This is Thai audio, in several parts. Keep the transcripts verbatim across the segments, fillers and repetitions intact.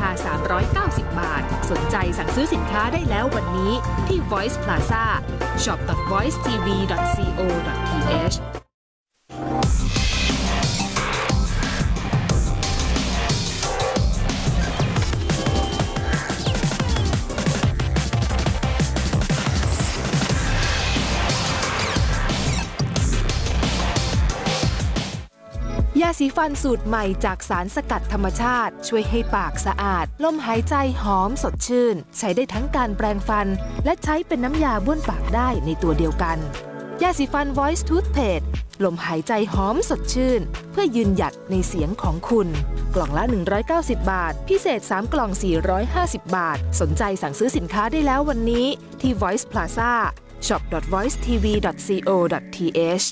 าสามร้อยเก้าสิบบาทสนใจสั่งซื้อสินค้าได้แล้ววันนี้ที่ Voice Plazaช็อป ดอท วอยซ์ทีวี ดอท ซี โอ ดอท ที เอชยาสีฟันสูตรใหม่จากสารสกัดธรรมชาติช่วยให้ปากสะอาดลมหายใจหอมสดชื่นใช้ได้ทั้งการแปรงฟันและใช้เป็นน้ำยาบ้วนปากได้ในตัวเดียวกันยาสีฟัน Voice Toothpaste ลมหายใจหอมสดชื่นเพื่อยืนหยัดในเสียงของคุณกล่องละหนึ่งร้อยเก้าสิบบาทพิเศษสามกล่องสี่ร้อยห้าสิบบาทสนใจสั่งซื้อสินค้าได้แล้ววันนี้ที่ Voice Plazaช็อป ดอท วอยซ์ทีวี ดอท ซี โอ ดอท ที เอช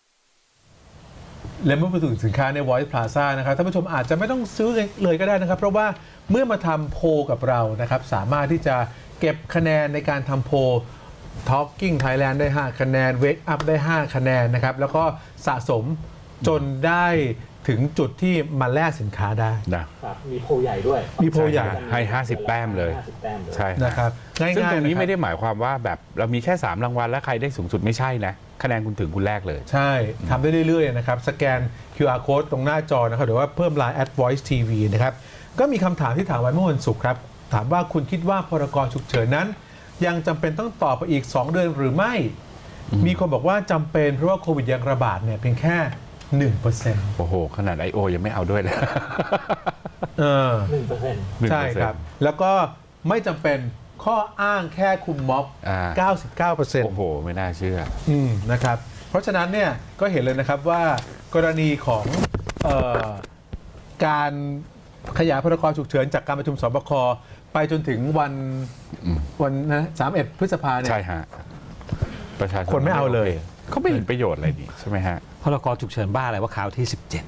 และเมื่อไปถึงสินค้าใน Voice Plaza นะครับท่านผู้ชมอาจจะไม่ต้องซื้อเลยก็ได้นะครับเพราะว่าเมื่อมาทำโพลกับเรานะครับสามารถที่จะเก็บคะแนนในการทำโพล Talking Thailand ได้ห้าคะแนน Wake Up ได้ห้าคะแนนนะครับแล้วก็สะสมจนได้ถึงจุดที่มาแลกสินค้าได้นะครับมีโพลใหญ่ด้วยมีโพลใหญ่ให้ห้าสิบแต้มเลยใช่นะครับง่ายๆซึ่งตรงนี้ไม่ได้หมายความว่าแบบเรามีแค่สามรางวัลแล้วใครได้สูงสุดไม่ใช่นะคะแนนคุณถึงคุณแรกเลยใช่ทำได้เรื่อยๆนะครับสแกน คิว อาร์ Code ตรงหน้าจอนะครับหรือว่าเพิ่ม ไลน์ แอท วอยซ์ ที วี นะครับก็มีคำถามที่ถามไว้เมื่อวันศุกร์ครับถามว่าคุณคิดว่าพรกฉุกเฉินนั้นยังจำเป็นต้องต่อไปอีกสองเดือนหรือไม่มีคนบอกว่าจำเป็นเพราะว่าโควิดยังระบาดเนี่ยเพียงแค่หนึ่งเปอร์เซ็นต์โอ้โหขนาด ไอ โอ ยังไม่เอาด้วยเลยเออหนึ่งเปอร์เซ็นต์ใช่ครับแล้วก็ไม่จำเป็นข้ออ้างแค่คุมม็อบ เก้าสิบเก้าเปอร์เซ็นต์โอ้โหไม่น่าเชื่ออืมนะครับเพราะฉะนั้นเนี่ยก็เห็นเลยนะครับว่ากรณีของเอ่อการขยายพรกฉุกเฉินจากการประชุมสบคไปจนถึงวันวันนะสามสิบเอ็ดพฤษภาเนี่ยใช่ฮะประชาชนคนไม่เอาเลยเขาไม่เห็นประโยชน์อะไรนี่ใช่ไหมฮะพรกฉุกเฉินบ้าอะไรว่าคราวที่สิบเจ็ด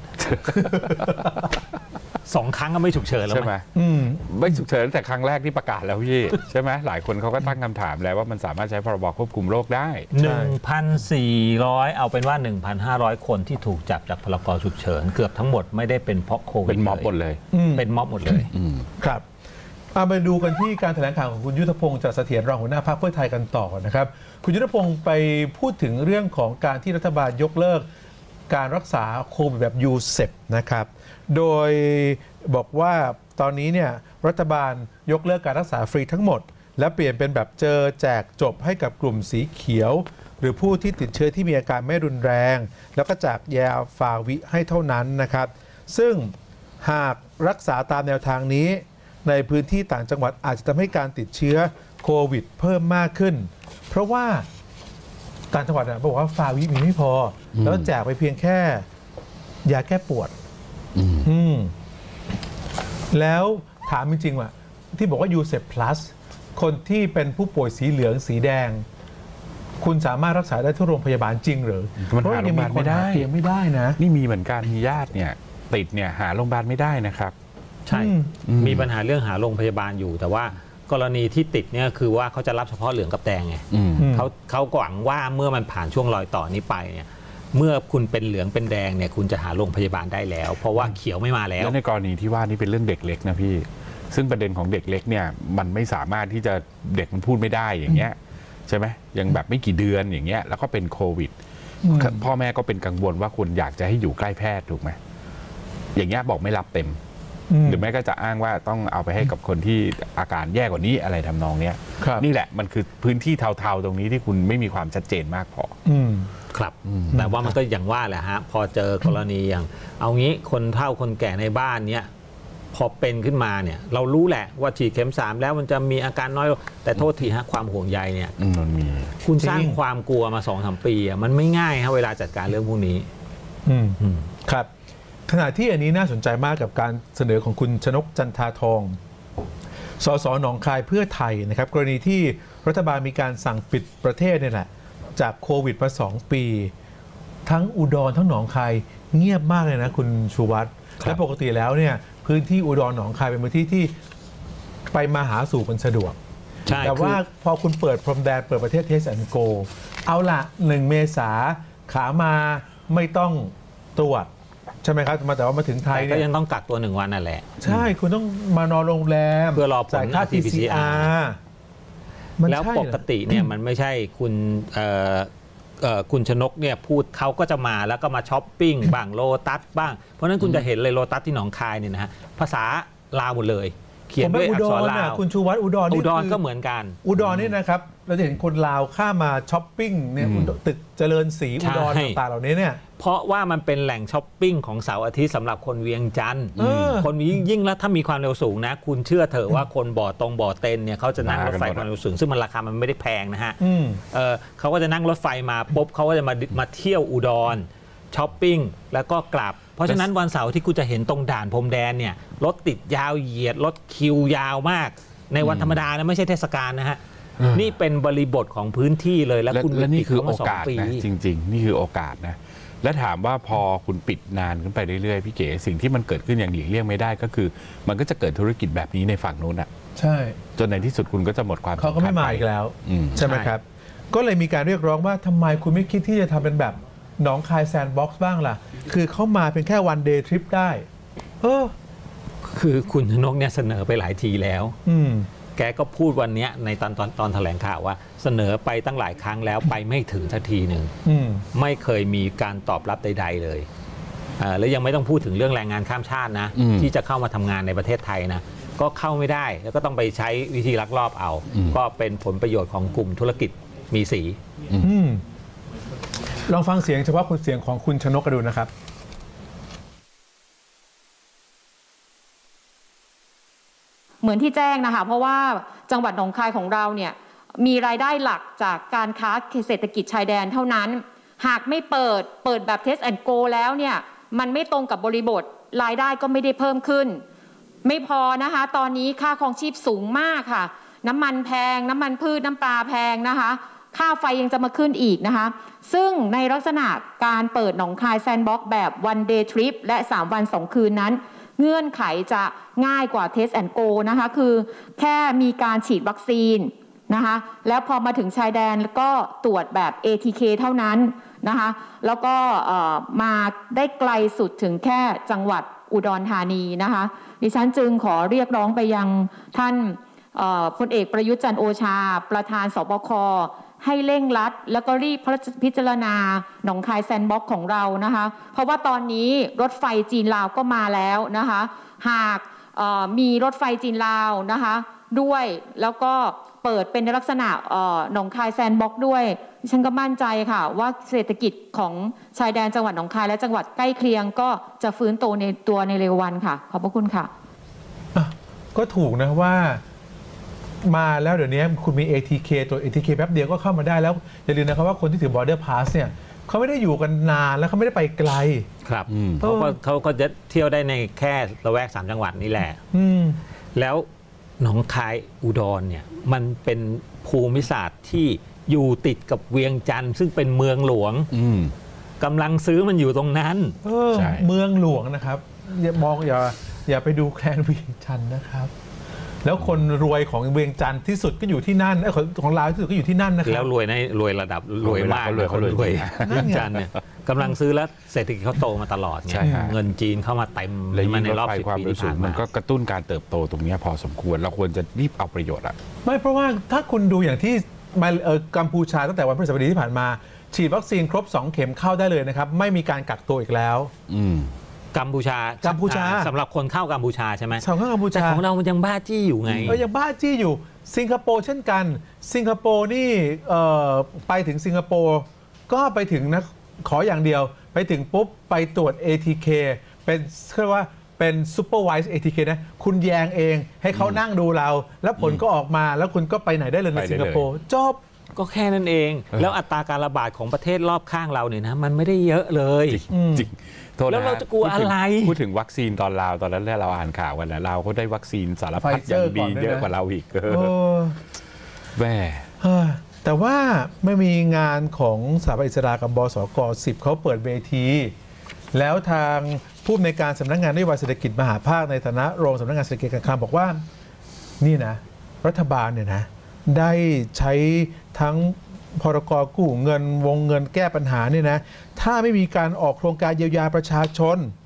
สองครั้งก็ไม่ฉุกเฉินแล้วใช่ไหมไม่ฉุกเฉินแต่ครั้งแรกที่ประกาศแล้วพี่ใช่ไหมหลายคนเขาก็ตั้งคำถามแล้วว่ามันสามารถใช้พรบควบคุมโรคได้หนึ่งพันสี่ร้อย เอาเป็นว่า หนึ่งพันห้าร้อย คนที่ถูกจับจากพรกฉุกเฉินเกือบทั้งหมดไม่ได้เป็นเพราะโควิดเป็นม็อบหมดเลยเป็นม็อบหมดเลยครับเอามาดูกันที่การแถลงข่าวของคุณยุทธพงศ์จรัสเสถียรรองหัวหน้าพรรคเพื่อไทยกันต่อนะครับคุณยุทธพงศ์ไปพูดถึงเรื่องของการที่รัฐบาลยกเลิกการรักษาโควิดแบบ ยู เซป นะครับโดยบอกว่าตอนนี้เนี่ยรัฐบาลยกเลิกการรักษาฟรีทั้งหมดและเปลี่ยนเป็นแบบเจอแจกจบให้กับกลุ่มสีเขียวหรือผู้ที่ติดเชื้อที่มีอาการไม่รุนแรงแล้วก็จากยาฟาวิให้เท่านั้นนะครับซึ่งหากรักษาตามแนวทางนี้ในพื้นที่ต่างจังหวัดอาจจะทำให้การติดเชื้อโควิดเพิ่มมากขึ้นเพราะว่าต่างจังหวัดบอกว่าฟาวิมีไม่พอแล้วแจกไปเพียงแค่ยาแก้ปวดอืมแล้วถามจริงๆว่าที่บอกว่า ยู เซป Plus คนที่เป็นผู้ป่วยสีเหลืองสีแดงคุณสามารถรักษาได้ที่โรงพยาบาลจริงหรือมันหาโรงพยาบาลไม่ได้เตียงไม่ได้นะนี่มีเหมือนกันมีญาติเนี่ยติดเนี่ยหาโรงพยาบาลไม่ได้นะครับใช่มีปัญหาเรื่องหาโรงพยาบาลอยู่แต่ว่ากรณีที่ติดเนี่ยคือว่าเขาจะรับเฉพาะเหลืองกับแดงไงเขาเขาหวังว่าเมื่อมันผ่านช่วงรอยต่อนี้ไปเนี่ยเมื่อคุณเป็นเหลืองเป็นแดงเนี่ยคุณจะหาโรงพยาบาลได้แล้วเพราะว่าเขียวไม่มาแล้วแล้วในกรณีที่ว่านี่เป็นเรื่องเด็กเล็กนะพี่ซึ่งประเด็นของเด็กเล็กเนี่ยมันไม่สามารถที่จะเด็กมันพูดไม่ได้อย่างเงี้ยใช่ไหมยังแบบไม่กี่เดือนอย่างเงี้ยแล้วก็เป็นโควิดพ่อแม่ก็เป็นกังวลว่าคุณอยากจะให้อยู่ใกล้แพทย์ถูกไหมอย่างเงี้ยบอกไม่รับเต็มหรือแม้ก็จะอ้างว่าต้องเอาไปให้กับคนที่อาการแย่กว่านี้อะไรทำนองเนี้ยนี่แหละมันคือพื้นที่เทาๆตรงนี้ที่คุณไม่มีความชัดเจนมากพอครับแต่ว่ามันก็อย่างว่าแหละฮะพอเจอกรณีอย่างเอางี้คนเฒ่าคนแก่ในบ้านเนี้ยพอเป็นขึ้นมาเนี่ยเรารู้แหละว่าฉีดเข็มสามแล้วมันจะมีอาการน้อยแต่โทษทีฮะความห่วงใยเนี่ยมันมีคุณสร้างความกลัวมาสองสามปีมันไม่ง่ายฮะเวลาจัดการเรื่องพวกนี้ครับขณะที่อันนี้น่าสนใจมากกับการเสนอของคุณชนกจันทาทองสสหนองคายเพื่อไทยนะครับกรณีที่รัฐบาลมีการสั่งปิดประเทศนี่แหละจากโควิดมาสองปีทั้งอุดรทั้งหนองคายเงียบมากเลยนะคุณชูวัฒน์และปกติแล้วเนี่ยพื้นที่อุดรหนองคายเป็นพื้นที่ที่ไปมาหาสู่กันสะดวกแต่ว่าพอคุณเปิดพรมแดนเปิดประเทศเทสแอนด์โกเอาละหนึ่งเมษาขามาไม่ต้องตรวจใช่ไหมครับมาแต่ว่ามาถึงไทยแต่ก็ยังต้องกักตัวหนึ่งวันนั่นแหละใช่คุณต้องมานอนโรงแรมเพื่อรอผลจ่ายค่า ที พี ซี อาร์แล้วปกติเนี่ยมันไม่ใช่คุณคุณชนกเนี่ยพูดเขาก็จะมาแล้วก็มาช้อปปิ้งบ้างโลตัสบ้างเพราะนั้นคุณจะเห็นเลยโลตัสที่หนองคายเนี่ยนะฮะภาษาลาวหมดเลยเขียนด้วยอักษรลาวคุณชูวัฒน์อุดรอุดรก็เหมือนกันอุดรนี่นะครับเราจะเห็นคนลาวข้ามาช้อปปิ้งเนี่ยตึกเจริญศรีอุดรต่างๆเหล่านี้เนี่ยเพราะว่ามันเป็นแหล่งช้อปปิ้งของเสาร์อาทิตย์สำหรับคนเวียงจันทร์คนยิ่งยิ่งแล้วถ้ามีความเร็วสูงนะคุณเชื่อเถอะว่าคนบ่อตรงบ่อเต็นเนี่ยเขาจะนั่งรถไฟความเร็วสูงซึ่งมันราคามันไม่ได้แพงนะฮะเขาก็จะนั่งรถไฟมาปุ๊บเขาก็จะมามาเที่ยวอุดรช้อปปิ้งแล้วก็กลับเพราะฉะนั้นวันเสาร์ที่คุณจะเห็นตรงด่านพรมแดนเนี่ยรถติดยาวเหยียดรถคิวยาวมากในวันธรรมดานะไม่ใช่เทศกาลนะฮะนี่เป็นบริบทของพื้นที่เลยแล้วคุณและนี่คือโอกาสนะจริงๆนี่คือโอกาสนะและถามว่าพอคุณปิดนานขึ้นไปเรื่อยๆพี่เก๋สิ่งที่มันเกิดขึ้นอย่างหลีกเลี่ยงไม่ได้ก็คือมันก็จะเกิดธุรกิจแบบนี้ในฝั่งนู้นอ่ะใช่จนในที่สุดคุณก็จะหมดความเขาก็ไม่มาอีกแล้วใช่ไหมครับก็เลยมีการเรียกร้องว่าทำไมคุณไม่คิดที่จะทำเป็นแบบหนองคายแซนด์บ็อกซ์บ้างล่ะคือเข้ามาเป็นแค่วันเดย์ทริปได้เออคือคุณชนกเนี่ยเสนอไปหลายทีแล้วอืมแกก็พูดวันนี้ในตอนตอนตอนแถลงข่าวว่าเสนอไปตั้งหลายครั้งแล้วไปไม่ถึงสักทีหนึ่งไม่เคยมีการตอบรับใดๆเลยแล้วยังไม่ต้องพูดถึงเรื่องแรงงานข้ามชาตินะที่จะเข้ามาทำงานในประเทศไทยนะก็เข้าไม่ได้แล้วก็ต้องไปใช้วิธีลักลอบเอาก็เป็นผลประโยชน์ของกลุ่มธุรกิจมีสีลองฟังเสียงเฉพาะคุณเสียงของคุณชนกกันดูนะครับเหมือนที่แจ้งนะคะเพราะว่าจังหวัดหนองคายของเราเนี่ยมีรายได้หลักจากการค้าเศรษฐกิจชายแดนเท่านั้นหากไม่เปิดเปิดแบบ Test and Go แล้วเนี่ยมันไม่ตรงกับบริบทรายได้ก็ไม่ได้เพิ่มขึ้นไม่พอนะคะตอนนี้ค่าครองชีพสูงมากค่ะน้ำมันแพงน้ำมันพืชน้ำปลาแพงนะคะค่าไฟยังจะมาขึ้นอีกนะคะซึ่งในลักษณะการเปิดหนองคายแซนด์บ็อกซ์แบบ one day trip และสามวันสองคืนนั้นเงื่อนไขจะง่ายกว่า Test and Go นะคะคือแค่มีการฉีดวัคซีนนะคะแล้วพอมาถึงชายแดนก็ตรวจแบบ เอ ที เค เท่านั้นนะคะแล้วก็มาได้ไกลสุดถึงแค่จังหวัดอุดรธานีนะคะดิฉันจึงขอเรียกร้องไปยังท่านพลเอกประยุทธ์จันทร์โอชาประธานสบคให้เร่งรัดแล้วก็รีบพิจารณาหนองคายแซนด์บ็อกซ์ของเรานะคะเพราะว่าตอนนี้รถไฟจีนลาวก็มาแล้วนะคะหากมีรถไฟจีนลาวนะคะด้วยแล้วก็เปิดเป็นลักษณะหนองคายแซนด์บ็อกซ์ด้วยฉันก็มั่นใจค่ะว่าเศรษฐกิจของชายแดนจังหวัดหนองคายและจังหวัดใกล้เคียงก็จะฟื้นตัวในตัวในเร็ววันค่ะขอบพระคุณค่ะก็ถูกนะว่ามาแล้วเดี๋ยวนี้คุณมี เอ ที เค ตัว เอ ที เค แป๊บเดียวก็เข้ามาได้แล้วอย่าลืมนะครับว่าคนที่ถือ border pass เนี่ยเขาไม่ได้อยู่กันนานแล้วเขาไม่ได้ไปไกลครับเขาก็เขาก็จะเที่ยวได้ในแค่ละแวกสามจังหวัดนี่แหละแล้วหนองคายอุดรเนี่ยมันเป็นภูมิศาสตร์ที่อยู่ติดกับเวียงจันทร์ซึ่งเป็นเมืองหลวงกำลังซื้อมันอยู่ตรงนั้นเมืองหลวงนะครับอย่ามองอย่าอย่าไปดูแคลนเวียงจันทร์นะครับแล้วคนรวยของเวียงจันทร์ที่สุดก็อยู่ที่นั่นของของลาวที่สุดก็อยู่ที่นั่นนะครับแล้วรวยในรวยระดับรวยมากเลยเขารวยเวียงจันทร์เนี่ยกำลังซื้อแล้วเศรษฐกิจเขาโตมาตลอดไงเงินจีนเข้ามาเต็มมาในรอบสิบปีที่ผ่านมามันก็กระตุ้นการเติบโตตรงนี้พอสมควรเราควรจะรีบเอาประโยชน์อ่ะไม่เพราะว่าถ้าคุณดูอย่างที่มาเออกัมพูชาตั้งแต่วันพฤหัสบดีที่ผ่านมาฉีดวัคซีนครบสองเข็มเข้าได้เลยนะครับไม่มีการกักตัวอีกแล้วอืมกัมพูชากัมพูชาสำหรับคนเข้ากัมพูชาใช่ไหมชาวเข้ากัมพูชาแต่ของเรามันยังบ้าจี้อยู่ไงเออยังบ้าจี้อยู่สิงคโปร์เช่นกันสิงคโปร์นี่เอ่อไปถึงสิงคโปร์ก็ไปถึงนะขออย่างเดียวไปถึงปุ๊บไปตรวจ เอ ที เค เป็นเรียกว่าเป็นซูเปอร์ไวส์ เอ ที เค นะคุณแยงเองให้เขานั่งดูเราแล้วผลก็ออกมาแล้วคุณก็ไปไหนได้เลยในสิงคโปร์จบก็แค่นั้นเองแล้วอัตราการระบาดของประเทศรอบข้างเราเนี่ยนะมันไม่ได้เยอะเลยจริงแล้วเราจะกลัวอะไรพูดถึงวัคซีนตอนลาวตอนนั้นเราอ่านข่าวกันแล้วเราก็ได้วัคซีนสารพัดอย่างดีเยอะกว่าเราอีกแม่แต่ว่าไม่มีงานของสถาบันอิสรากับบสกสิบเขาเปิดเวทีแล้วทางผู้อำนวยการสำนักงานนโยบายเศรษฐกิจมหาภาคในฐานะรองสำนักงานเศรษฐกิจการคลังบอกว่านี่นะรัฐบาลเนี่ยนะได้ใช้ทั้งพรกกู้เงินวงเงินแก้ปัญหาเนี่ยนะถ้าไม่มีการออกโครงการเยียวยาประชาชน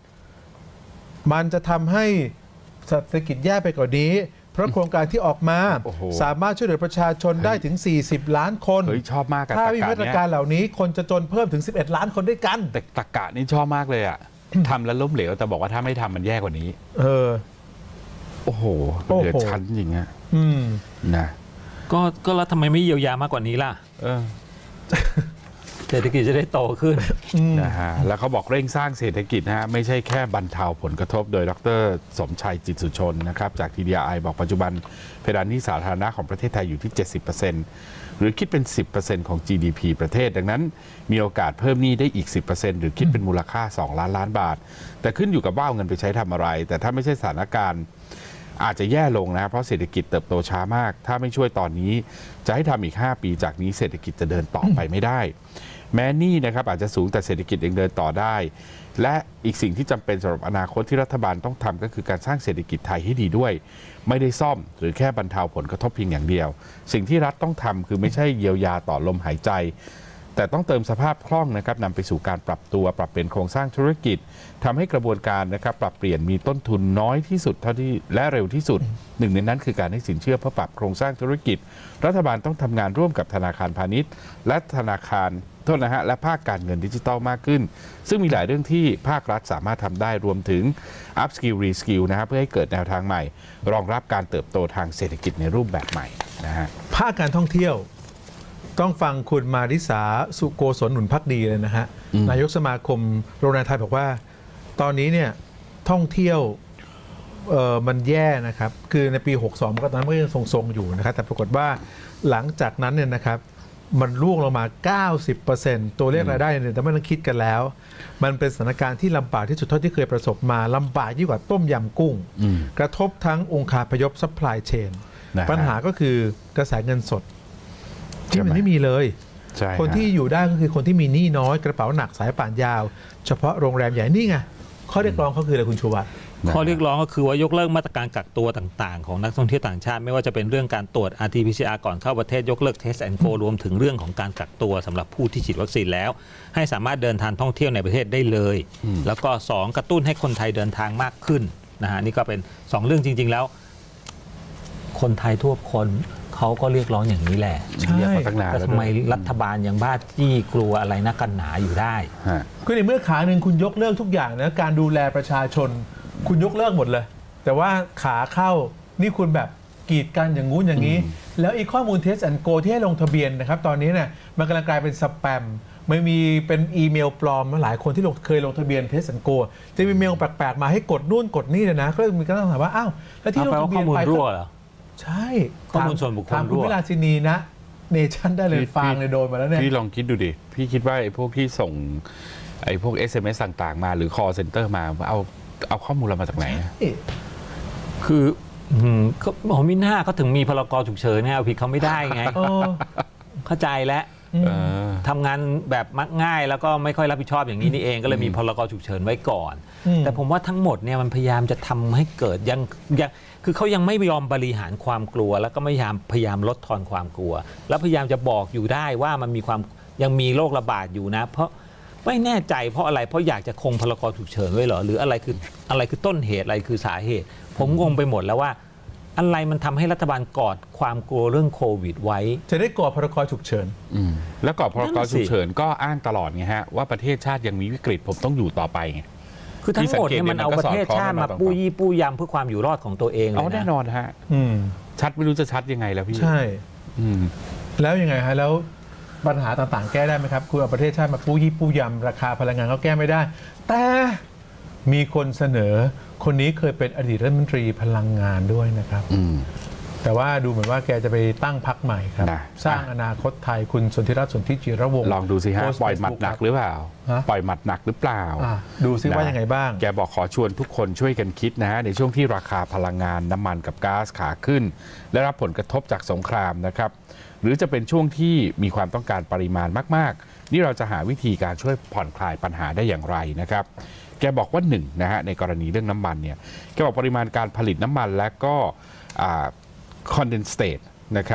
มันจะทำให้เศรษฐกิจแย่ไปกว่านี้เพราะโครงการที่ออกมาสามารถช่วยเหลือประชาชนได้ถึงสี่สิบล้านคนเฮ้ยชอบมากกับถ้าตะมีกะมาตรเนี้ยการเหล่านี้คนจะจนเพิ่มถึงสิบเอ็ดล้านคนด้วยกันแต่ตะกะนี่ชอบมากเลยอ่ะ ทำแล้วล้มเหลวแต่บอกว่าถ้าไม่ทำมันแย่กว่านี้เออโอ้โหโอ้โหเหลือชั้นจริงอะอืมนะก็ก็แล้วทำไมไม่เยียวยามากกว่านี้ล่ะเออเศรษฐกิจจะได้โตขึ้นนะฮะแล้วเขาบอกเร่งสร้างเศรษฐกิจนะฮะไม่ใช่แค่บรรเทาผลกระทบโดยดรสมชัยจิตสุชนนะครับจาก ที ดี อาร์ ไอ บอกปัจจุบันเพดานหนี้สาธารณะของประเทศไทยอยู่ที่ เจ็ดสิบเปอร์เซ็นต์ หรือคิดเป็น สิบเปอร์เซ็นต์ ของ จี ดี พี ประเทศดังนั้นมีโอกาสเพิ่มหนี้ได้อีก สิบเปอร์เซ็นต์ หรือคิดเป็นมูลค่าสองล้านล้านบาทแต่ขึ้นอยู่กับว่าเอาเงินไปใช้ทำอะไรแต่ถ้าไม่ใช่สถานการณ์อาจจะแย่ลงนะเพราะเศรษฐกิจเติบโตช้ามากถ้าไม่ช่วยตอนนี้จะให้ทำอีกห้าปีจากนี้เศรษฐกิจจะเดินต่อไปไม่ได้แม้หนี้นะครับอาจจะสูงแต่เศรษฐกิจยังเดินต่อได้และอีกสิ่งที่จำเป็นสำหรับอนาคตที่รัฐบาลต้องทำก็คือการสร้างเศรษฐกิจไทยให้ดีด้วยไม่ได้ซ่อมหรือแค่บรรเทาผลกระทบเพียงอย่างเดียวสิ่งที่รัฐต้องทำคือไม่ใช่เยียวยาต่อลมหายใจแต่ต้องเติมสภาพคล่องนะครับนำไปสู่การปรับตัวปรับเปลี่ยนโครงสร้างธุรกิจทำให้กระบวนการนะครับปรับเปลี่ยนมีต้นทุนน้อยที่สุดเท่าที่และเร็วที่สุดหนึ่งในนั้นคือการให้สินเชื่อเพื่อปรับโครงสร้างธุรกิจรัฐบาลต้องทำงานร่วมกับธนาคารพาณิชย์และธนาคารโทษนะฮะและภาคการเงินดิจิทัลมากขึ้นซึ่งมีหลายเรื่องที่ภาครัฐสามารถทำได้รวมถึง up skill re skill นะฮะเพื่อให้เกิดแนวทางใหม่รองรับการเติบโตทางเศรษฐกิจในรูปแบบใหม่นะฮะภาคการท่องเที่ยวต้องฟังคุณมาริสาสุโกศลหนุนภักดีเลยนะฮะนายกสมาคมโรงแรมไทยบอกว่าตอนนี้เนี่ยท่องเที่ยวเอ่อมันแย่นะครับคือในปีหกสิบสองก็ตอนนั้นก็ยังทรงๆอยู่นะครับแต่ปรากฏว่าหลังจากนั้นเนี่ยนะครับมันร่วงลงมา เก้าสิบเปอร์เซ็นต์ ตัวเลขรายได้เนี่ยแต่ไม่ต้องคิดกันแล้วมันเป็นสถานการณ์ที่ลำบากที่สุดเท่าที่เคยประสบมาลำบากยิ่งกว่าต้มยำกุ้งกระทบทั้งองค์คาพยพซัพพลายเชนปัญหาก็คือกระแสเงินสดที่มันไม่มีเลยคนที่อยู่ได้ก็คือคนที่มีหนี้น้อยกระเป๋าหนักสายป่านยาวเฉพาะโรงแรมใหญ่นี่ไงข้อเรียกร้องเขาคืออะไรคุณชูวัฒน์ข้อเรียกร้องก็คือว่ายกเลิกมาตรการกักตัวต่างๆของนักท่องเที่ยวต่างชาติไม่ว่าจะเป็นเรื่องการตรวจ อาร์ ที พี ซี อาร์ ก่อนเข้าประเทศยกเลิก Test and Go รวมถึงเรื่องของการกักตัวสำหรับผู้ที่ฉีดวัคซีนแล้วให้สามารถเดินทางท่องเที่ยวในประเทศได้เลยแล้วก็สองกระตุ้นให้คนไทยเดินทางมากขึ้นนะฮะนี่ก็เป็นสองเรื่องจริงๆแล้วคนไทยทั่วคนเขาก็เรียกร้องอย่างนี้แหละเรียกมาตั้งนานแล้วทำไมรัฐบาลยังบ้าจี้กลัวอะไรนักกันหนาอยู่ได้คือในเมื่อขาหนึ่งคุณยกเลิกทุกอย่างนะการดูแลประชาชนคุณยกเลิกหมดเลยแต่ว่าขาเข้านี่คุณแบบกีดกันอย่างงู้นอย่างนี้แล้วอีกข้อมูล Test and Go ที่ให้ลงทะเบียนนะครับตอนนี้เนี่ยมันกำลังกลายเป็นสแปมไม่มีเป็นอีเมลปลอมหลายคนที่ลงเคยลงทะเบียน Test and Go จะมีเมลแปลกๆมาให้กดนู่นกดนี่เลยนะก็เลยมีการถามว่าอ้าวแล้วที่ลงทะเบียนไปใช่ข้อมูลส่วนบุคคลถามคุณวิลาสินีนะเนชั่นได้เลยฟังเลยโดนมาแล้วเนี่ยพี่ลองคิดดูดิพี่คิดว่าไอ้พวกที่ส่งไอ้พวก เอส เอ็ม เอส ต่างๆมาหรือ call center มาเอาเอาข้อมูลเรามาจากไหนคือผมมิน่าเขาถึงมีพรกฉุกเฉินเนี่ยเอาผิดเขาไม่ได้ไงเข้าใจแล้วทำงานแบบมักง่ายแล้วก็ไม่ค่อยรับผิดชอบอย่างนี้นี่เองก็เลยมีพรกฉุกเฉินไว้ก่อนแต่ผมว่าทั้งหมดเนี่ยมันพยายามจะทำให้เกิดยังยังคือเขายังไม่ยอมบริหารความกลัวแล้วก็ไม่พยายามพยายามลดทอนความกลัวแล้วพยายามจะบอกอยู่ได้ว่ามันมีความยังมีโรคระบาดอยู่นะเพราะไม่แน่ใจเพราะอะไรเพราะอยากจะคงพรกฉุกเฉินไว้เหรอหรืออะไรคืออะไรคือต้นเหตุอะไรคือสาเหตุผมงงไปหมดแล้วว่าอะไรมันทำให้รัฐบาลกอดความกลัวเรื่องโควิดไว้จะได้กอดพรกฉุกเฉินแล้วกอดพรกฉุกเฉินก็อ้างตลอดไงฮะว่าประเทศชาติยังมีวิกฤตผมต้องอยู่ต่อไปไงคือทั้งหมดเนี่ยมันเอาประเทศชาติมาปู้ยี่ปู้ยำเพื่อความอยู่รอดของตัวเองเลยนะแน่นอนฮะชัดไม่รู้จะชัดยังไงแล้วพี่ใช่แล้วยังไงฮะแล้วปัญหาต่างๆแก้ได้ไหมครับคุณเอาประเทศชาติมาปู้ยี่ปู้ยำราคาพลังงานก็แก้ไม่ได้แต่มีคนเสนอคนนี้เคยเป็นอดีตรัฐมนตรีพลังงานด้วยนะครับแต่ว่าดูเหมือนว่าแกจะไปตั้งพรรคใหม่ครับสร้างอนาคตไทยคุณสนธิรัตน์สนธิจิรวงศ์ลองดูสิฮะปล่อยหมัดหนักหรือเปล่าปล่อยหมัดหนักหรือเปล่าดูซิว่ายังไงบ้างแกบอกขอชวนทุกคนช่วยกันคิดนะฮะในช่วงที่ราคาพลังงานน้ำมันกับก๊าซขาขึ้นและรับผลกระทบจากสงครามนะครับหรือจะเป็นช่วงที่มีความต้องการปริมาณมากๆนี่เราจะหาวิธีการช่วยผ่อนคลายปัญหาได้อย่างไรนะครับแกบอกว่าหนึ่งนะฮะในกรณีเรื่องน้ำมันเนี่ยแกบอกปริมาณการผลิตน้ำมันและก็คอนเดนเซตนะครับ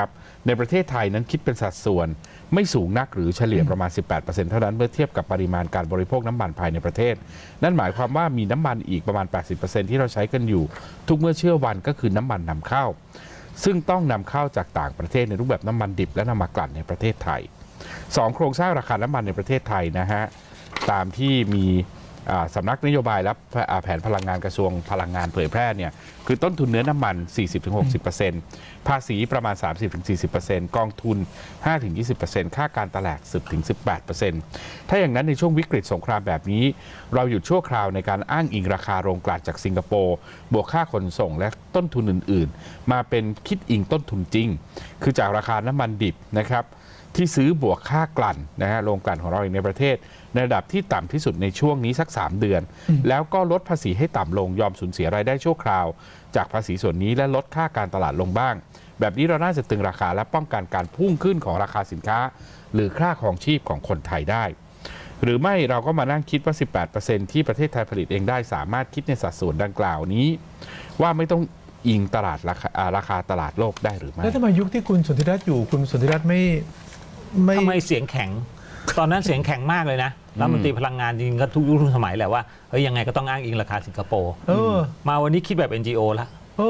ในประเทศไทยนั้นคิดเป็นสัดส่วนไม่สูงนักหรือเฉลี่ยประมาณ สิบแปดเปอร์เซ็นต์ เท่านั้นเมื่อเทียบกับปริมาณการบริโภคน้ำมันภายในประเทศนั่นหมายความว่ามีน้ำมันอีกประมาณ แปดสิบเปอร์เซ็นต์ ที่เราใช้กันอยู่ทุกเมื่อเชื่อวันก็คือน้ำมันนำเข้าซึ่งต้องนำเข้าจากต่างประเทศในรูปแบบน้ำมันดิบและนำมากลั่นในประเทศไทยสองโครงสร้างราคาน้ำมันในประเทศไทยนะฮะตามที่มีสำนักนโยบายและแผนพลังงานกระทรวงพลังงานเผยแพร่เนี่ยคือต้นทุนเนื้อน้ำมัน สี่สิบถึงหกสิบเปอร์เซ็นต์ ภาษีประมาณ สามสิบถึงสี่สิบเปอร์เซ็นต์ กองทุน ห้าถึงยี่สิบเปอร์เซ็นต์ ค่าการตลาด สิบถึงสิบแปดเปอร์เซ็นต์ ถ้าอย่างนั้นในช่วงวิกฤตสงครามแบบนี้เราหยุดชั่วคราวในการอ้างอิงราคาโรงกลั่นจากสิงคโปร์บวกค่าขนส่งและต้นทุนอื่นๆมาเป็นคิดอิงต้นทุนจริงคือจากราคาน้ำมันดิบนะครับที่ซื้อบวกค่ากลั่นนะฮะโรงกลั่นของเราเองในประเทศในระดับที่ต่ำที่สุดในช่วงนี้สักสามเดือนแล้วก็ลดภาษีให้ต่ำลงยอมสูญเสียรายได้ชั่วคราวจากภาษีส่วนนี้และลดค่าการตลาดลงบ้างแบบนี้เราน่าจะตึงราคาและป้องกันการพุ่งขึ้นของราคาสินค้าหรือค่าครองชีพของคนไทยได้หรือไม่เราก็มานั่งคิดว่า สิบแปดเปอร์เซ็นต์ ที่ประเทศไทยผลิตเองได้สามารถคิดในสัดส่วนดังกล่าวนี้ว่าไม่ต้องอิงตลาดราคาราคาตลาดโลกได้หรือไม่แล้วทำไมยุคที่คุณสนธิรัตน์อยู่คุณสนธิรัตน์ไม่ทำไมเสียงแข็งตอนนั้นเสียงแข็งมากเลยนะรัฐมนตรีพลังงานจริงๆก็ทุกยุคทุกสมัยแหละว่าเฮ้ยยังไงก็ต้องอ้างอิงราคาสิงคโปร์มาวันนี้คิดแบบ เอ็น จี โอ แล้ว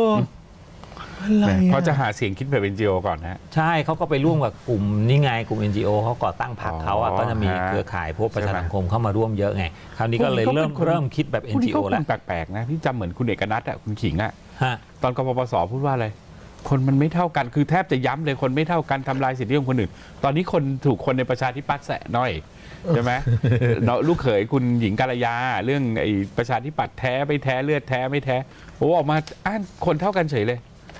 เพราะจะหาเสียงคิดแบบ เอ็น จี โอ ก่อนนะใช่เขาก็ไปร่วมกับกลุ่มนี่ไงกลุ่ม เอ็น จี โอ เขาก่อตั้งพรรคเขาก็จะมีเครือข่ายพวกประชาสังคมเข้ามาร่วมเยอะไงคราวนี้ก็เลยเริ่มเริ่มคิดแบบ เอ็น จี โอ แล้วแปลกๆนะพี่จำเหมือนคุณเอกนัทอ่ะคุณขิงอ่ะตอนกปปสพูดว่าอะไรคนมันไม่เท่ากันคือแทบจะย้ำเลยคนไม่เท่ากันทำลายสิทธิของคนอื่นตอนนี้คนถูกคนในประชาธิปัตย์แสะน้อยใช่ไหมลูกเขยคุณหญิงกาลยาเรื่องไอ้ประชาธิปัตย์แท้ไม่แท้เลือดแท้ไม่แท้โอ้ออกมาอ้างคนเท่ากันเฉยเลย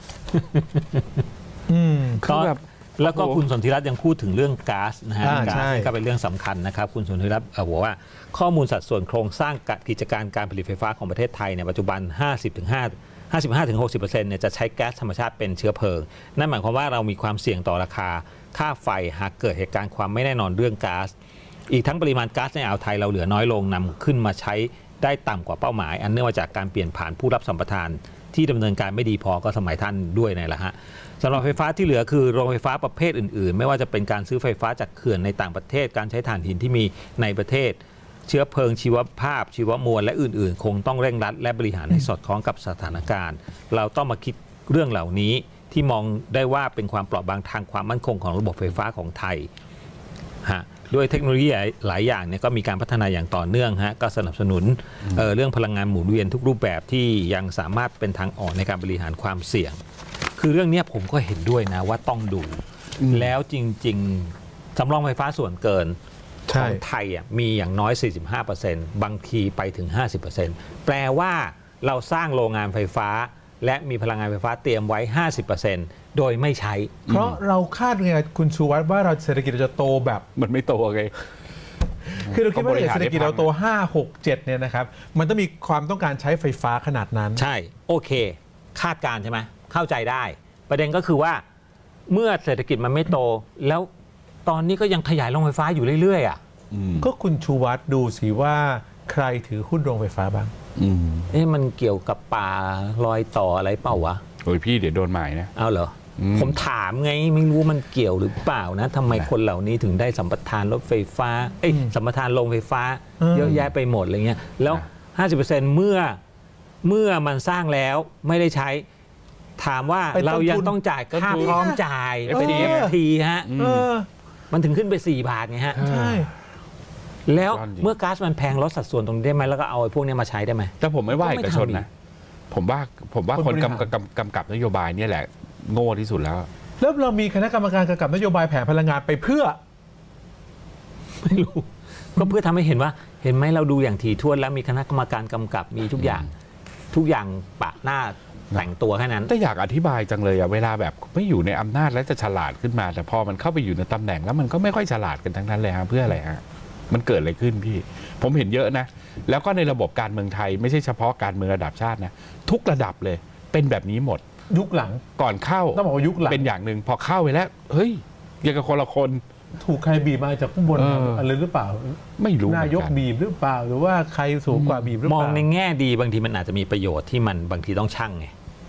คือแบบแล้วก็คุณสนธิรัตน์ยังพูดถึงเรื่องก๊าซนะฮะก๊าซก็เป็นเรื่องสำคัญนะครับคุณสนธิรัตน์บอกว่าข้อมูลสัดส่วนโครงสร้างกิจการการผลิตไฟฟ้าของประเทศไทยในปัจจุบัน ห้าสิบถึงห้า ห้าสิบห้าถึงหกสิบเปอร์เซ็นต์ เนี่ยจะใช้แก๊สธรรมชาติเป็นเชื้อเพลิงนั่นหมายความว่าเรามีความเสี่ยงต่อราคาค่าไฟหากเกิดเหตุการณ์ความไม่แน่นอนเรื่องก๊าซอีกทั้งปริมาณก๊าซในอ่าวไทยเราเหลือน้อยลงนำขึ้นมาใช้ได้ต่ำกว่าเป้าหมายอันเนื่องมาจากการเปลี่ยนผ่านผู้รับสัมปทานที่ดำเนินการไม่ดีพอก็สมัยท่านด้วยนี่แหละฮะสำหรับไฟฟ้าที่เหลือคือโรงไฟฟ้าประเภทอื่นๆไม่ว่าจะเป็นการซื้อไฟฟ้าจากเขื่อนในต่างประเทศการใช้ถ่านหินที่มีในประเทศเชื้อเพลิงชีวภาพชีวมวลและอื่นๆคงต้องเร่งรัดและบริหารให้สอดคล้องกับสถานการณ์เราต้องมาคิดเรื่องเหล่านี้ที่มองได้ว่าเป็นความเปราะบางทางความมั่นคงของระบบไฟฟ้าของไทยฮะด้วยเทคโนโลยีหลายอย่างเนี่ยก็มีการพัฒนาอย่างต่อเนื่องฮะก็สนับสนุน เอ่อ เรื่องพลังงานหมุนเวียนทุกรูปแบบที่ยังสามารถเป็นทางออกในการบริหารความเสี่ยงคือเรื่องนี้ผมก็เห็นด้วยนะว่าต้องดูแล้วจริงๆสำรองไฟฟ้าส่วนเกินของไทยอ่ะมีอย่างน้อย สี่สิบห้าเปอร์เซ็นต์ บางทีไปถึง ห้าสิบเปอร์เซ็นต์ แปลว่าเราสร้างโรงงานไฟฟ้าและมีพลังงานไฟฟ้าเตรียมไว้ ห้าสิบเปอร์เซ็นต์ โดยไม่ใช้เพราะเราคาดไงคุณชูวัฒน์ว่าเราเศรษฐกิจเราจะโตแบบมันไม่โตไงคือเราคิดว่าเศรษฐกิจเราโตห้า หก เจ็ดเนี่ยนะครับมันต้องมีความต้องการใช้ไฟฟ้าขนาดนั้นใช่โอเคคาดการใช่ไหมเข้าใจได้ประเด็นก็คือว่าเมื่อเศรษฐกิจมันไม่โตแล้วตอนนี้ก็ยังขยายโรงไฟฟ้าอยู่เรื่อยๆอ่ะก็คุณชูวัฒน์ดูสิว่าใครถือหุ้นโรงไฟฟ้าบ้างเอ๊ะมันเกี่ยวกับป่าลอยต่ออะไรเปล่าวะโอ้ยพี่เดี๋ยวโดนหมายนะเอาเหรอผมถามไงไม่รู้มันเกี่ยวหรือเปล่านะทำไมคนเหล่านี้ถึงได้สัมปทานรถไฟฟ้าเอ้ยสัมปทานโรงไฟฟ้าเยอะแยะไปหมดอะไรเงี้ยแล้ว ห้าสิบเปอร์เซ็นต์ เมื่อเมื่อมันสร้างแล้วไม่ได้ใช้ถามว่าเรายังต้องจ่ายค่าพร้อมจ่ายเป็น เอฟ ที ฮะมันถึงขึ้นไปสี่บาทไงฮะใช่แล้วเมื่อก๊าซมันแพงลดสัดส่วนตรงนี้ได้ไหมแล้วก็เอาไอ้พวกนี้มาใช้ได้ไหมแต่ผมไม่ว่าเอกชนนะผมว่าผมว่าคนกำกับกำกับนโยบายนี่แหละโง่ที่สุดแล้วแล้วเรามีคณะกรรมการกำกับนโยบายแผนพลังงานไปเพื่อไม่รู้ก็เพื่อทำให้เห็นว่าเห็นไหมเราดูอย่างถี่ถ้วนแล้วมีคณะกรรมการกำกับมีทุกอย่างทุกอย่างปะหน้าแต่งตัวแค่นั้นแต่อยากอธิบายจังเลยอะเวลาแบบไม่อยู่ในอำนาจแล้วจะฉลาดขึ้นมาแต่พอมันเข้าไปอยู่ในตำแหน่งแล้วมันก็ไม่ค่อยฉลาดกันทั้งนั้นเลยฮะเพื่ออะไรฮะมันเกิดอะไรขึ้นพี่ผมเห็นเยอะนะแล้วก็ในระบบการเมืองไทยไม่ใช่เฉพาะการเมืองระดับชาตินะทุกระดับเลยเป็นแบบนี้หมดยุคหลังก่อนเข้าต้องบอกว่ายุคหลังเป็นอย่างหนึ่งพอเข้าไปแล้วเฮ้ยยังกับคนละคนถูกใครบีบมาจากข้างบนอะไรหรือเปล่าไม่รู้นายกบีบหรือเปล่าหรือว่าใครสูงกว่าบีบหรือเปล่ามองในแง่ดีบางทีมันอาจจะมีประโยชน์ที่มันบางทีต้องชั่งไง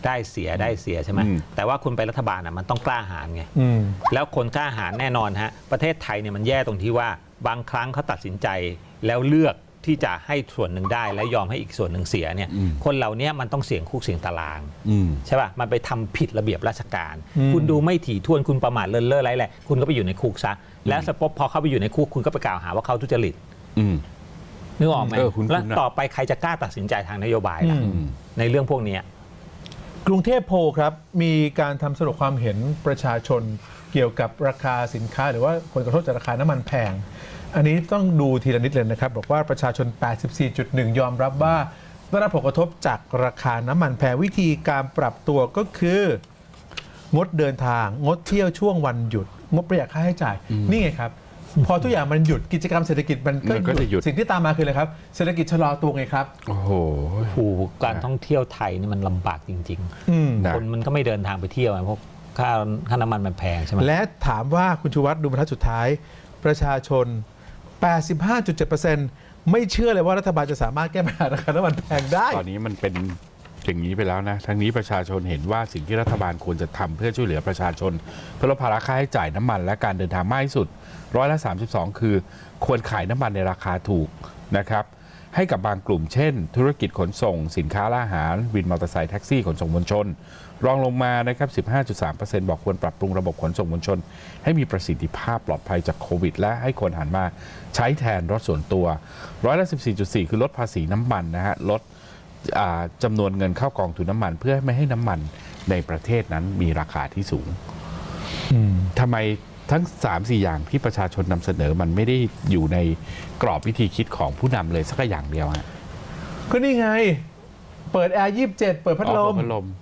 ได้เสียได้เสียใช่ไหมแต่ว่าคุณไปรัฐบาลอ่ะมันต้องกล้าหาญไงแล้วคนกล้าหาญแน่นอนฮะประเทศไทยเนี่ยมันแย่ตรงที่ว่าบางครั้งเขาตัดสินใจแล้วเลือกที่จะให้ส่วนหนึ่งได้และยอมให้อีกส่วนหนึ่งเสียเนี่ยคนเหล่านี้มันต้องเสี่ยงคุกเสี่ยงตารางใช่ป่ะมันไปทำผิดระเบียบราชการคุณดูไม่ถี่ถ้วนคุณประมาทเลินเล่อไรแหละคุณก็ไปอยู่ในคุกซะแล้วสปบพอเข้าไปอยู่ในคุกคุณก็ไปกล่าวหาว่าเขาทุจริตนึกออกไหมแล้วต่อไปใครจะกล้าตัดสินใจทางนโยบายล่ะในเรื่องพวกนี้กรุงเทพโพลครับมีการทำสรุปความเห็นประชาชนเกี่ยวกับราคาสินค้าหรือว่าผลกระทบจากราคาน้ำมันแพงอันนี้ต้องดูทีละนิดเลยนะครับบอกว่าประชาชน แปดสิบสี่จุดหนึ่ง ยอมรับว่าได้รับผลกระทบจากราคาน้ำมันแพงวิธีการปรับตัวก็คืองดเดินทางงดเที่ยวช่วงวันหยุดงดประหยัดค่าใช้จ่ายนี่ไงครับพอทุกอย่างมันหยุดกิจกรรมเศรษฐกิจมันก็หยุดสิ่งที่ตามมาคืออะไรครับเศรษฐกิจชะลอตัวไงครับโอ้โหการท่องเที่ยวไทยนี่มันลำบากจริงๆคนมันก็ไม่เดินทางไปเที่ยวเพราะค่าค่าน้ำมันมันแพงใช่ไหมและถามว่าคุณชูวัฒน์ดูบรรทัดสุดท้ายประชาชน แปดสิบห้าจุดเจ็ดเปอร์เซ็นต์ ไม่เชื่อเลยว่ารัฐบาลจะสามารถแก้ปัญหาราคาน้ำมันแพงได้ตอนนี้มันเป็นอย่างนี้ไปแล้วนะทั้งนี้ประชาชนเห็นว่าสิ่งที่รัฐบาลควรจะทำเพื่อช่วยเหลือประชาชนเพื่อลดภาระค่าใช้จ่ายน้ำมันและการเดินทางมากที่สุดร้อยละสามสิบสองคือควรขายน้ำมันในราคาถูกนะครับให้กับบางกลุ่มเช่นธุรกิจขนส่งสินค้าและอาหารวินมอเตอร์ไซค์แท็กซี่ขนส่งมวลชนรองลงมานะครับ สิบห้าจุดสามเปอร์เซ็นต์ บอกควรปรับปรุงระบบขนส่งมวลชนให้มีประสิทธิภาพปลอดภัยจากโควิดและให้คนหันมาใช้แทนรถส่วนตัวร้อยละ สิบสี่จุดสี่ คือลดภาษีน้ำมันนะฮะลดจำนวนเงินเข้ากองทุนน้ำมันเพื่อไม่ให้น้ำมันในประเทศนั้นมีราคาที่สูงทำไมทั้ง สามสี่ อย่างที่ประชาชนนำเสนอมันไม่ได้อยู่ในกรอบวิธีคิดของผู้นำเลยสักอย่างเดียวฮะก็นี่ไงเปิดแอร์ยี่สิบเจ็ดเปิดพัดลมพัดลม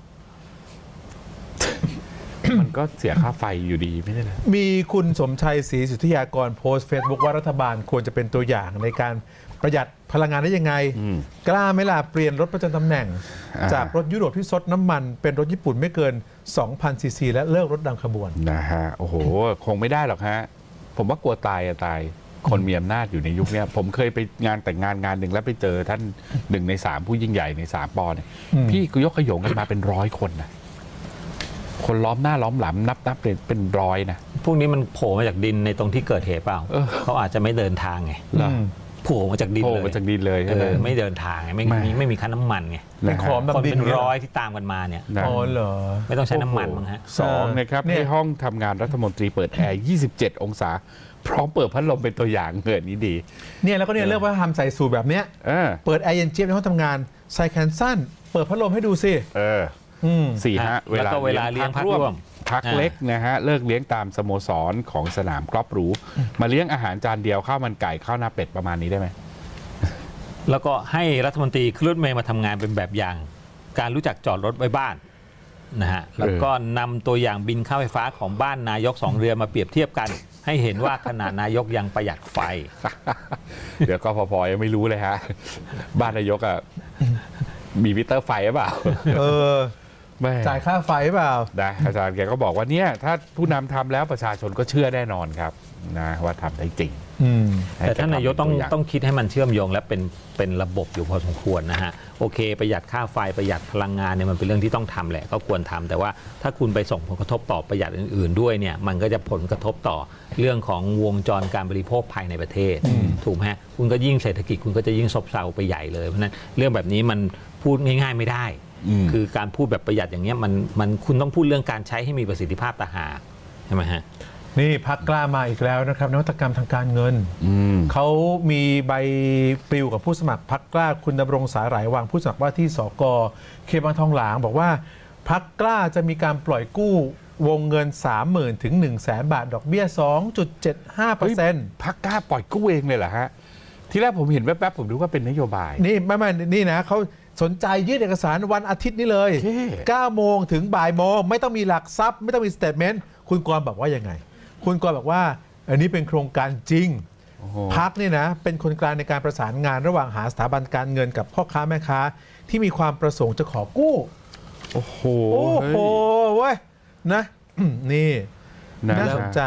มันก็เสียค่าไฟอยู่ดีไม่ได้เลยมีคุณสมชัยศรีสุทธิยากรโพสต์เฟซบุ๊กว่ารัฐบาลควรจะเป็นตัวอย่างในการประหยัดพลังงานได้ยังไงกล้าไหมล่ะเปลี่ยนรถประจำตำแหน่งจากรถยุโรปที่ซดน้ำมันเป็นรถญี่ปุ่นไม่เกิน สองพัน ซีซี และเลิกรถดังขบวนนะฮะโอ้โหคงไม่ได้หรอกฮะผมว่ากลัวตายอะตายคนมีอำนาจอยู่ในยุคนี้ผมเคยไปงานแต่งงานงานหนึ่งแล้วไปเจอท่านหนึ่งในสามผู้ยิ่งใหญ่ในสามปอเนี่ยพี่ก็ยกขยงกันมาเป็นร้อยคนนะคนล้อมหน้าล้อมหลังนับนับเป็นเป็นร้อยนะพวกนี้มันโผล่มาจากดินในตรงที่เกิดเหตุเปล่า เ, เขาอาจจะไม่เดินทางไงโผล่มาจากดินเลยโผล่มาจากดินเลยไม่เดินทางไงไม่มีไม่มีค่าน้ำมันไงเป็นของคนเป็นร้อยที่ตามกันมาเนี่ยอ๋อเหรอไม่ต้องใช้น้ำมันมั้งฮะสองนะครับในห้องทำงานรัฐมนตรีเปิดแอร์ยี่สิบเจ็ดองศาพร้อมเปิดพัดลมเป็นตัวอย่างเกิดนี้ดีเนี่ยแล้วก็เนี่ยเลือกว่าทำใส่สูทแบบเนี้ยเปิดแอร์เย็นเจี๊ยบในห้องทำงานใส่แขนสั้นเปิดพัดลมให้ดูสิเออสี่ฮะเวลาเวลาเลี้ยงพักร่วมพักเล็กนะฮะเลิกเลี้ยงตามสโมสรของสนามกอล์ฟหรูมาเลี้ยงอาหารจานเดียวข้าวมันไก่ข้าวหน้าเป็ดประมาณนี้ได้ไหมแล้วก็ให้รัฐมนตรีขึ้นรถเมล์มาทำงานเป็นแบบอย่างการรู้จักจอดรถไว้บ้านนะฮะแล้วก็นำตัวอย่างบินค่าไฟฟ้าของบ้านนายกสองเรือนมาเปรียบเทียบกันให้เห็นว่าขนาดนายกยังประหยัดไฟเดี๋ยวก็พอๆยังไม่รู้เลยฮะบ้านนายกอ่ะมีมิเตอร์ไฟหรือเปล่าเออจ่ายค่าไฟเปล่าได้อาจารย์แกก็บอกว่าเนี่ยถ้าผู้นำทำแล้วประชาชนก็เชื่อแน่นอนครับนะว่าทำได้จริงแต่ท่านนายกต้องต้องคิดให้มันเชื่อมโยงและเป็นเป็นระบบอยู่พอสมควรนะฮะโอเคประหยัดค่าไฟประหยัดพลังงานเนี่ยมันเป็นเรื่องที่ต้องทำแหละก็ควรทำแต่ว่าถ้าคุณไปส่งผลกระทบต่อประหยัดอื่นๆด้วยเนี่ยมันก็จะผลกระทบต่อเรื่องของวงจรการบริโภคภายในประเทศถูกไหมคุณก็ยิ่งเศรษฐกิจคุณก็จะยิ่งซบเซาไปใหญ่เลยเพราะนั้นเรื่องแบบนี้มันพูดง่ายๆไม่ได้คือการพูดแบบประหยัดอย่างเงี้ยมันมันคุณต้องพูดเรื่องการใช้ให้มีประสิทธิภาพต่างหากใช่ไหมฮะนี่พรรคกล้ามาอีกแล้วนะครับนวัตกรรมทางการเงินเขามีใบปลิวกับผู้สมัครพรรคกล้าคุณดำรงสาหร่ายวางผู้สมัครว่าที่สกเขตบางทองหลางบอกว่าพรรคกล้าจะมีการปล่อยกู้วงเงิน สามหมื่น ถึง หนึ่งแสน บาทดอกเบี้ย สองจุดเจ็ดห้าเปอร์เซ็นต์พรรคกล้าปล่อยกู้เองเลยเหรอฮะที่แรกผมเห็นแป๊บๆผมดูว่าเป็นนโยบายนี่ไม่ไม่นี่นะเขาสนใจยื่นเอกสารวันอาทิตย์นี้เลย เก้าโมงถึงบ่ายโมงไม่ต้องมีหลักทรัพย์ไม่ต้องมีสเตทเมนต์คุณกรณ์บอกว่ายังไงคุณกรณ์บอกว่าอันนี้เป็นโครงการจริงพรรคนี่นะเป็นคนกลางในการประสานงานระหว่างหาสถาบันการเงินกับพ่อค้าแม่ค้าที่มีความประสงค์จะขอกู้โอ้โหโอ้โหเว้ยนะนี่น่าสนใจ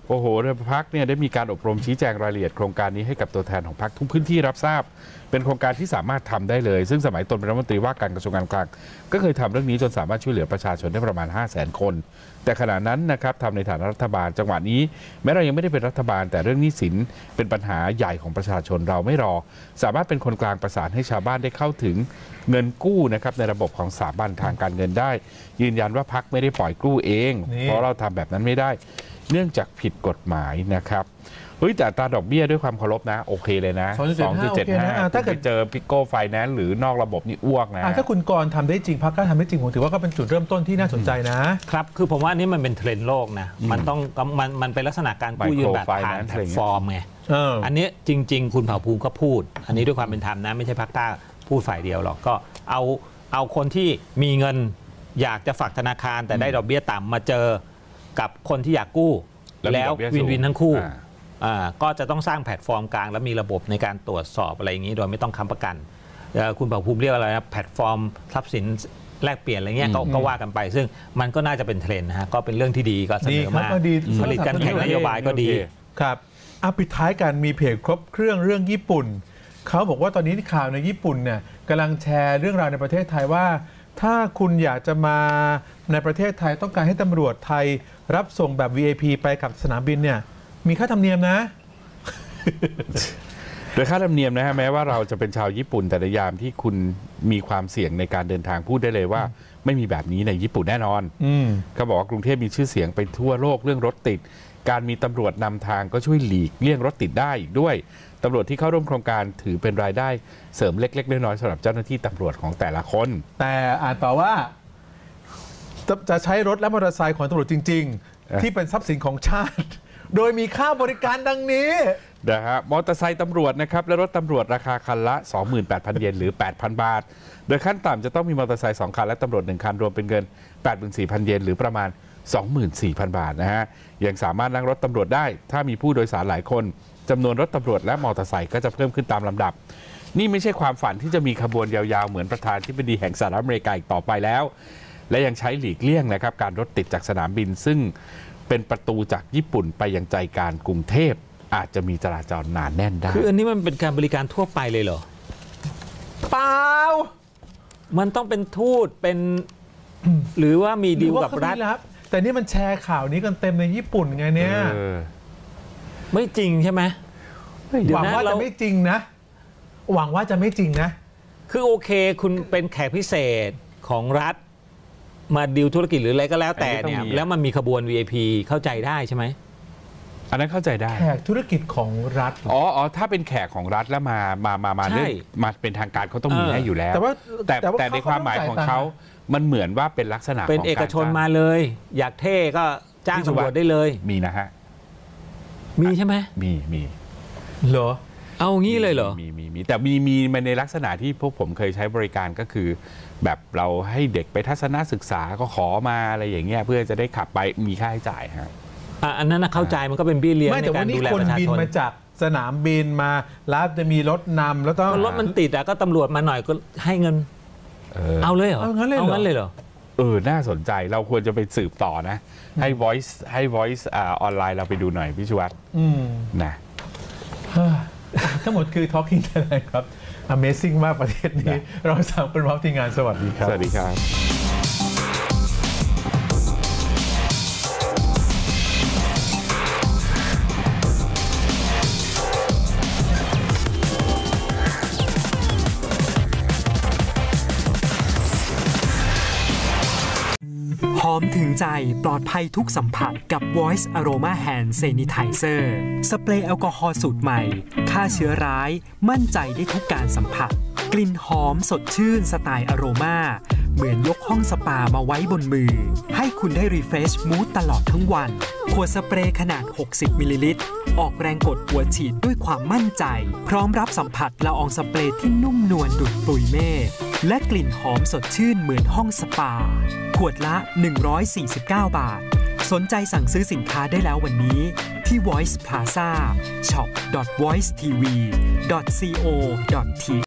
โอ้โหพรรคเนี่ยได้มีการอบรมชี้แจงรายละเอียดโครงการนี้ให้กับตัวแทนของพรรคทุกพื้นที่รับทราบเป็นโครงการที่สามารถทำได้เลยซึ่งสมัยตนเป็นรัฐมนตรีว่าการกระทรวงการคลังก็เคยทำเรื่องนี้จนสามารถช่วยเหลือประชาชนได้ประมาณ ห้าแสน คนแต่ขณะนั้นนะครับทำในฐานะรัฐบาลจังหวะนี้แม้เรายังไม่ได้เป็นรัฐบาลแต่เรื่องหนี้สินเป็นปัญหาใหญ่ของประชาชนเราไม่รอสามารถเป็นคนกลางประสานให้ชาวบ้านได้เข้าถึงเงินกู้นะครับในระบบของสถาบันทางการเงินได้ยืนยันว่าพรรคไม่ได้ปล่อยกู้เองเพราะเราทำแบบนั้นไม่ได้เนื่องจากผิดกฎหมายนะครับเฮ้ยแต่อัตราดอกเบี้ยด้วยความเคารพนะโอเคเลยนะสองจุดเจ็ดห้าถ้าเกิดเจอพิโก้ไฟแนนซ์หรือนอกระบบนี่อ้วกนะถ้าคุณกรณ์ทำได้จริงพรรคก็ทำได้จริงผมถือว่าก็เป็นจุดเริ่มต้นที่น่าสนใจนะครับคือผมว่านี่มันเป็นเทรนด์โลกนะมันต้องมันมันเป็นลักษณะการกู้ยืมแบบผ่านแพลตฟอร์มไงอันนี้จริงๆคุณเผ่าภูมิก็พูดอันนี้ด้วยความเป็นธรรมนะไม่ใช่พรรคกล้าพูดฝ่ายเดียวหรอกก็เอาเอาคนที่มีเงินอยากจะฝากธนาคารแต่ได้ดอกเบี้ยต่ำมาเจอกับคนที่อยากกู้แล้ววินวินทั้งคู่ก็จะต้องสร้างแพลตฟอร์มกลางและมีระบบในการตรวจสอบอะไรอย่างนี้โดยไม่ต้องค้ำประกันคุณเผ่าภูมิเรียกอะไรนะแพลตฟอร์มทรัพย์สินแลกเปลี่ยนอะไรเงี้ยก็ว่ากันไปซึ่งมันก็น่าจะเป็นเทรนด์นะฮะก็เป็นเรื่องที่ดีก็เสนอมาผลิตกันแข่งนโยบายก็ดีครับอ่ะปิดท้ายกันมีเพจครบเครื่องเรื่องญี่ปุ่นเขาบอกว่าตอนนี้ข่าวในญี่ปุ่นเนี่ยกำลังแชร์เรื่องราวในประเทศไทยว่าถ้าคุณอยากจะมาในประเทศไทยต้องการให้ตำรวจไทยรับส่งแบบ วี ไอ พี ไปกับสนามบินเนี่ยมีค่าธรรมเนียมนะโดยค่าธรรมเนียมนะฮะแม้ว่าเราจะเป็นชาวญี่ปุ่นแต่ในยามที่คุณมีความเสี่ยงในการเดินทางพูดได้เลยว่าไม่มีแบบนี้ในญี่ปุ่นแน่นอนเขาบอกว่ากรุงเทพมีชื่อเสียงไปทั่วโลกเรื่องรถติดการมีตำรวจนำทางก็ช่วยหลีกเลี่ยงรถติดได้อีกด้วยตำรวจที่เข้าร่วมโครงการถือเป็นรายได้เสริมเล็กๆน้อยๆสำหรับเจ้าหน้าที่ตำรวจของแต่ละคนแต่อ่านต่อว่าจะใช้รถและมอเตอร์ไซค์ของตำรวจจริงๆที่เป็นทรัพย์สินของชาติโดยมีค่าบริการดังนี้นะฮะมอเตอร์ไซค์ตำรวจนะครับและรถตำรวจราคาคันละ สองหมื่นแปดพัน เยนหรือ แปดพัน บาทโดยขั้นต่ำจะต้องมีมอเตอร์ไซค์สองคันและตำรวจหนึ่งคันรวมเป็นเงิน แปดหมื่นสี่พัน เยนหรือประมาณ สองหมื่นสี่พัน บาทนะฮะยังสามารถนั่งรถตำรวจได้ถ้ามีผู้โดยสารหลายคนจำนวนรถตำรวจและมอเตอร์ไซค์ก็จะเพิ่มขึ้นตามลำดับนี่ไม่ใช่ความฝันที่จะมีขบวนยาวๆเหมือนประธานธิบดีแห่งสหรัฐอเมริกาอีกต่อไปแล้วและยังใช้หลีกเลี่ยงนะครับการรถติดจากสนามบินซึ่งเป็นประตูจากญี่ปุ่นไปยังใจกลางกรุงเทพอาจจะมีจราจรหนาแน่นได้คืออันนี้มันเป็นการบริการทั่วไปเลยเหรอเปล่ามันต้องเป็นทูตเป็นหรือว่ามีดีลกับรัฐแต่นี่มันแชร์ข่าวนี้กันเต็มในญี่ปุ่นไงเนี่ยไม่จริงใช่ไหมหวังว่าจะไม่จริงนะหวังว่าจะไม่จริงนะคือโอเคคุณเป็นแขกพิเศษของรัฐมาดีลธุรกิจหรืออะไรก็แล้วแต่เนี่ยแล้วมันมีขบวน วี ไอ พี เข้าใจได้ใช่ไหมอันนั้นเข้าใจได้แขกธุรกิจของรัฐอ๋ออ๋อถ้าเป็นแขกของรัฐแล้วมามามามาเรื่องมาเป็นทางการเขาต้องมีให้อยู่แล้วแต่ว่าแต่แต่ในความหมายของเขามันเหมือนว่าเป็นลักษณะเป็นเอกชนมาเลยอยากเท่ก็จ้างตำรวจได้เลยมีนะฮะมีใช่ไหมมีมีเหรอเอางี้เลยเหรอมีมีมีแต่มีมีมาในลักษณะที่พวกผมเคยใช้บริการก็คือแบบเราให้เด็กไปทัศนศึกษาก็ขอมาอะไรอย่างเงี้ยเพื่อจะได้ขับไปมีค่าใช้จ่ายฮะอันนั้นเข้าใจมันก็เป็นเบี้ยเลี้ยงในการดูแลประชาชนไม่แต่ว่านี่คนบินมาจากสนามบินมาแล้วจะมีรถนำแล้วต้องรถมันติดอะก็ตำรวจมาหน่อยก็ให้เงินเอาเลยเหรอเอางั้นเลยเหรอเออน่าสนใจเราควรจะไปสืบต่อนะให้ voice ให้ voice ออนไลน์เราไปดูหน่อยพี่ชวัตนะทั้งหมดคือ Talking Thailand ครับ Amazing มากประเทศนี้เราสามคนพร้อมทีมงานสวัสดีครับสวัสดีครับหอมถึงใจปลอดภัยทุกสัมผัสกับ Voice Aroma Hand Sanitizer สเปรย์แอลกอฮอล์สูตรใหม่ฆ่าเชื้อร้ายมั่นใจได้ทุกการสัมผัสกลิ่นหอมสดชื่นสไตล์อโรมาเหมือนยกห้องสปามาไว้บนมือให้คุณได้รีเฟรชมูดตลอดทั้งวันขวดสเปรย์ขนาดหกสิบมิลลิลิตรออกแรงกดหัวฉีดด้วยความมั่นใจพร้อมรับสัมผัสละอองสเปรย์ที่นุ่มนวลดุจปุยเมฆและกลิ่นหอมสดชื่นเหมือนห้องสปาขวดละหนึ่งร้อยสี่สิบเก้าบาทสนใจสั่งซื้อสินค้าได้แล้ววันนี้ที่ Voice Plazaช็อป ดอท voice ที วี ดอท ซี โอ ดอท ที